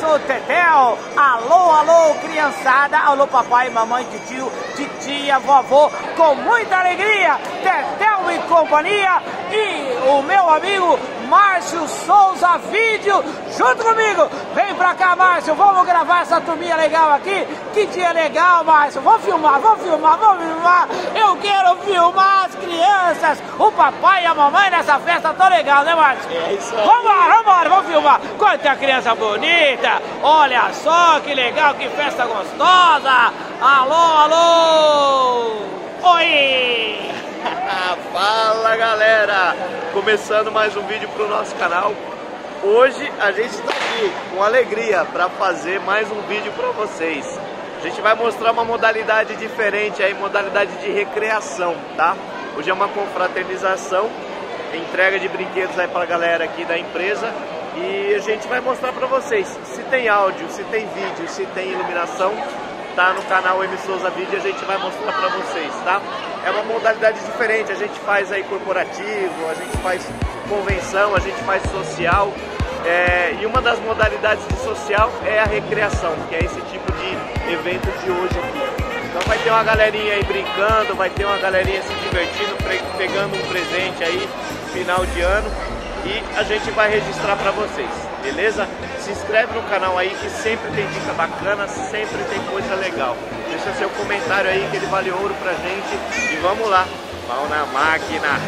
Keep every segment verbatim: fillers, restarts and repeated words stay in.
Alô, Tetel! Alô, alô, criançada! Alô, papai, mamãe, tio, titia, vovô! Com muita alegria, Tetel e companhia e o meu amigo Márcio Souza Vídeo junto comigo. Vem pra cá, Márcio, vamos gravar essa turminha legal aqui. Que dia legal, Márcio. Vamos filmar, vamos filmar, vamos filmar. Eu quero filmar as crianças, o papai e a mamãe nessa festa tão legal, né, Márcio? É isso aí. Vambora, vambora, vamos filmar. Quanta criança bonita. Olha só que legal, que festa gostosa. Alô, alô. Oi. Fala, galera! Começando mais um vídeo pro nosso canal. Hoje a gente está aqui com alegria para fazer mais um vídeo para vocês. A gente vai mostrar uma modalidade diferente aí, modalidade de recreação, tá? Hoje é uma confraternização, entrega de brinquedos aí para a galera aqui da empresa. E a gente vai mostrar para vocês se tem áudio, se tem vídeo, se tem iluminação. Tá no canal M Souza Vídeo, a gente vai mostrar para vocês, tá? É uma modalidade diferente, a gente faz aí corporativo, a gente faz convenção, a gente faz social. É, e uma das modalidades de social é a recreação, que é esse tipo de evento de hoje aqui. Então vai ter uma galerinha aí brincando, vai ter uma galerinha se divertindo, pegando um presente aí, final de ano. E a gente vai registrar para vocês, beleza? Se inscreve no canal aí que sempre tem dica bacana, sempre tem coisa legal. Deixa seu comentário aí que ele vale ouro pra gente. E vamos lá, pau na máquina.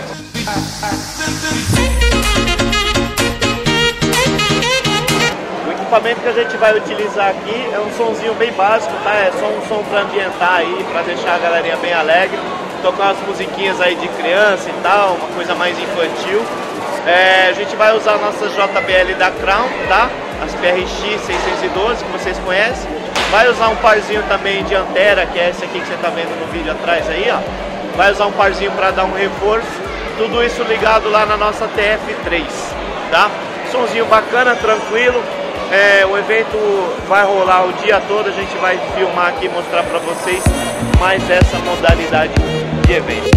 O equipamento que a gente vai utilizar aqui é um sonzinho bem básico, tá? É só um som para ambientar aí, para deixar a galerinha bem alegre. Tocar umas musiquinhas aí de criança e tal, uma coisa mais infantil. É, a gente vai usar nossas J B L da Crown, tá? As P R X seiscentos e doze, que vocês conhecem. Vai usar um parzinho também de antera, que é esse aqui que você tá vendo no vídeo atrás aí, ó. Vai usar um parzinho para dar um reforço. Tudo isso ligado lá na nossa T F três, tá? Sonzinho bacana, tranquilo. É, o evento vai rolar o dia todo, a gente vai filmar aqui e mostrar para vocês mais essa modalidade de evento.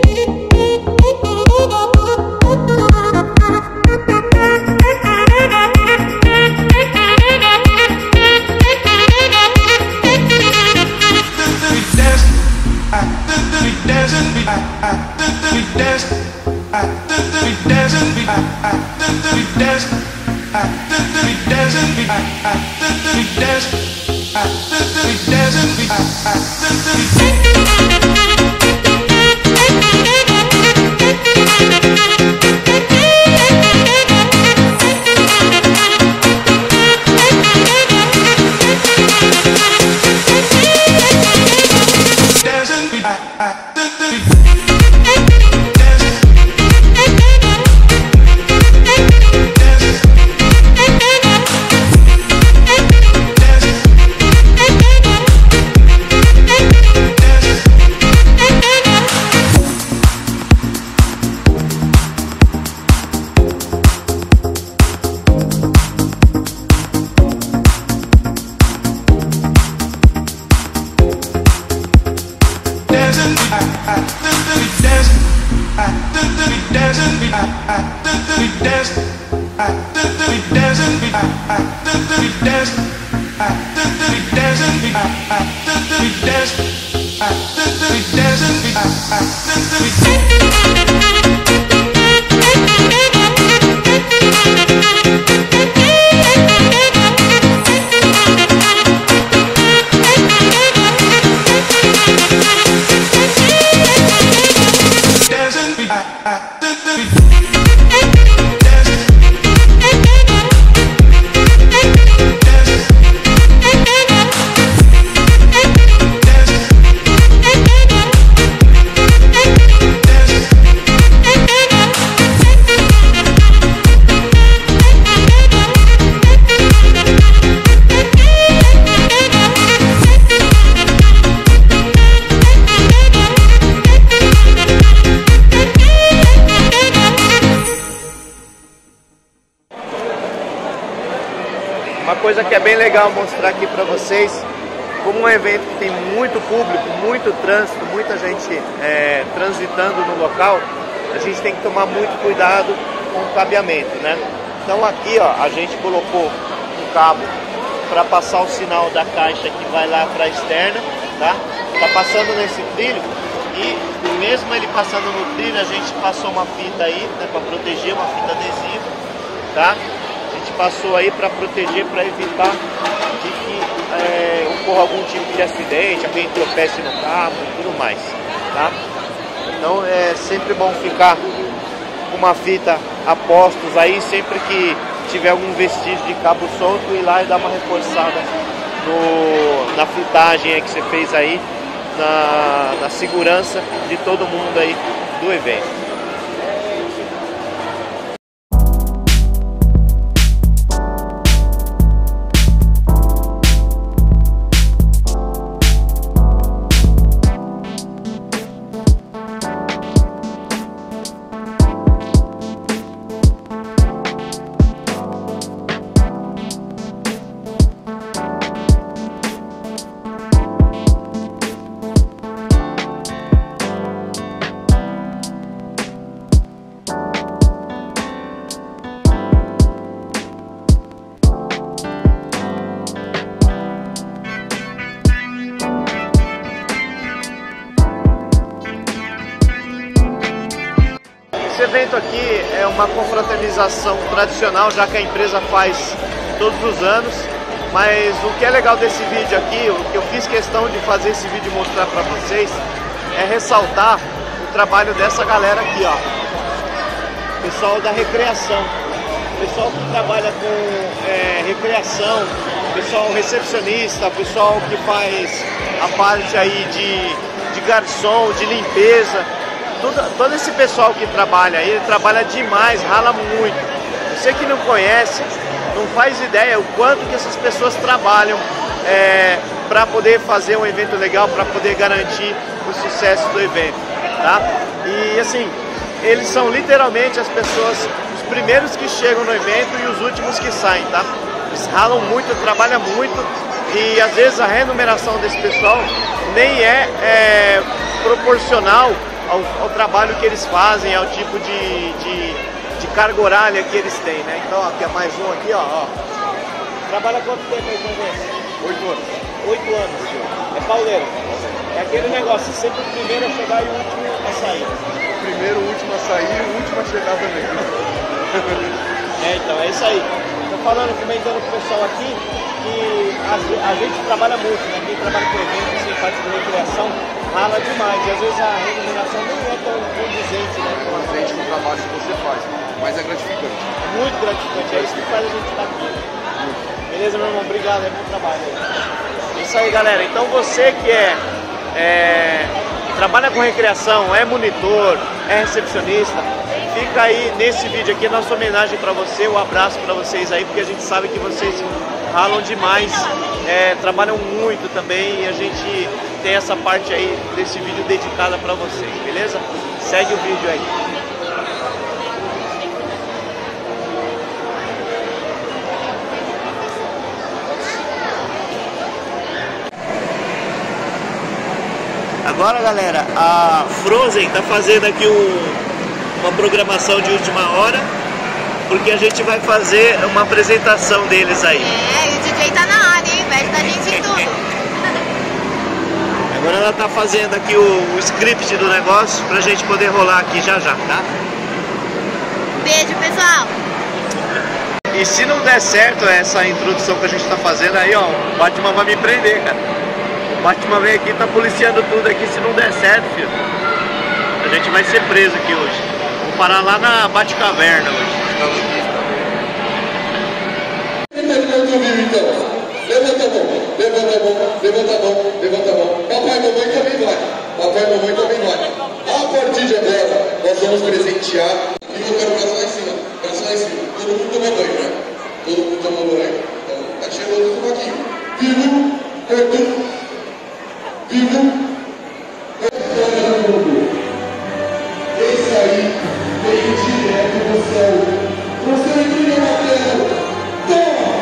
Uma coisa que é bem legal mostrar aqui para vocês, como um evento que tem muito público, muito trânsito, muita gente é, transitando no local, a gente tem que tomar muito cuidado com o cabeamento, né? Então aqui, ó, a gente colocou um cabo para passar o sinal da caixa que vai lá para a externa, tá? Tá passando nesse trilho e mesmo ele passando no trilho, a gente passou uma fita aí, né, para proteger, uma fita adesiva, tá? A gente passou aí para proteger, para evitar de que é, ocorra algum tipo de acidente, alguém tropece no carro e tudo mais, tá? Então é sempre bom ficar com uma fita a postos aí, sempre que tiver algum vestígio de cabo solto, ir lá e dar uma reforçada no, na fitagem aí que você fez aí, na, na segurança de todo mundo aí do evento. Esse evento aqui é uma confraternização tradicional, já que a empresa faz todos os anos, mas o que é legal desse vídeo aqui, o que eu fiz questão de fazer esse vídeo e mostrar para vocês, é ressaltar o trabalho dessa galera aqui, ó, pessoal da recreação, pessoal que trabalha com é, recreação, pessoal recepcionista, pessoal que faz a parte aí de, de garçom, de limpeza. Todo, todo esse pessoal que trabalha aí, ele trabalha demais, rala muito. Você que não conhece, não faz ideia o quanto que essas pessoas trabalham é, para poder fazer um evento legal, para poder garantir o sucesso do evento, tá? E assim, eles são literalmente as pessoas, os primeiros que chegam no evento e os últimos que saem, tá? Eles ralam muito, trabalham muito e às vezes a remuneração desse pessoal nem é, é proporcional Ao, ao trabalho que eles fazem, ao tipo de, de, de carga horária que eles têm, né? Então, ó, aqui é mais um aqui, ó, ó. Trabalha quanto tempo aí com você? Oito anos. Oito anos. É pauleiro. É aquele negócio, sempre o primeiro a chegar e o último a sair. O primeiro, o último a sair e o último a chegar também. É, então, é isso aí. Tô falando, comentando com o pessoal aqui, que a, a gente trabalha muito, né? Quem trabalha com eventos, assim, parte de recreação, rala demais, e às vezes a remuneração nem é tão condizente, né? Com a frente com o trabalho que você faz, mas é gratificante. É muito gratificante, é isso que faz a gente estar aqui. Beleza, meu irmão? Obrigado, é bom trabalho aí. Isso aí, galera. Então você que é, é trabalha com recreação, é monitor, é recepcionista, fica aí nesse vídeo aqui, nossa homenagem para você, um abraço para vocês aí, porque a gente sabe que vocês ralam demais, é, trabalham muito também e a gente tem essa parte aí desse vídeo dedicada para vocês, beleza? Segue o vídeo aí. Agora, galera, a Frozen tá fazendo aqui um, uma programação de última hora, porque a gente vai fazer uma apresentação deles aí. É, e o D J tá na área, hein? Veste da gente em tudo. Agora ela tá fazendo aqui o, o script do negócio pra gente poder rolar aqui já já, tá? Beijo, pessoal! E se não der certo essa introdução que a gente tá fazendo aí, ó, o Batman vai me prender, cara. O Batman vem aqui, tá policiando tudo aqui, se não der certo, filho, a gente vai ser preso aqui hoje. Vou parar lá na Batcaverna hoje. Levanta a mão, levanta a mão, levanta a mão, levanta a mão. Papai e mamãe também vai. Papai e mamãe também vai. A partir de agora, nós vamos presentear. E eu quero braço lá em cima, braço lá em cima. Todo mundo tomou banho, né? Todo mundo tomou banho. Então, tá cheiroso tudo aqui. Vivo, perto, vivo, esse aí veio direto do céu. Você incrível, Mateus. Toma!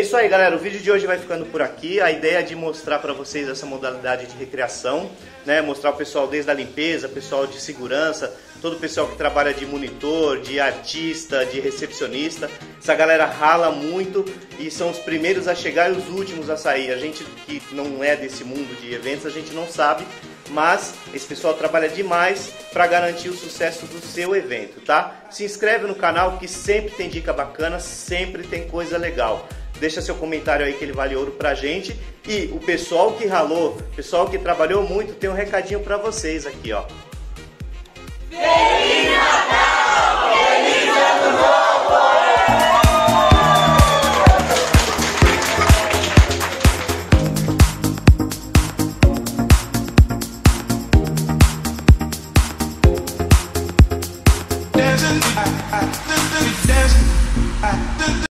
isso aí, galera, o vídeo de hoje vai ficando por aqui. A ideia é de mostrar para vocês essa modalidade de recreação, né? Mostrar o pessoal desde a limpeza, pessoal de segurança, todo o pessoal que trabalha de monitor, de artista, de recepcionista. Essa galera rala muito e são os primeiros a chegar e os últimos a sair. A gente que não é desse mundo de eventos, a gente não sabe, mas esse pessoal trabalha demais para garantir o sucesso do seu evento, tá? Se inscreve no canal que sempre tem dica bacana, sempre tem coisa legal. Deixa seu comentário aí que ele vale ouro pra gente. E o pessoal que ralou, o pessoal que trabalhou muito, tem um recadinho pra vocês aqui, ó.